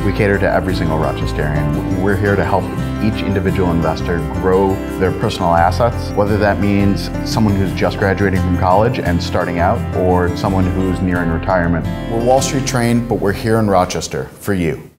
We cater to every single Rochesterian. We're here to help each individual investor grow their personal assets, whether that means someone who's just graduating from college and starting out, or someone who's nearing retirement. We're Wall Street trained, but we're here in Rochester for you.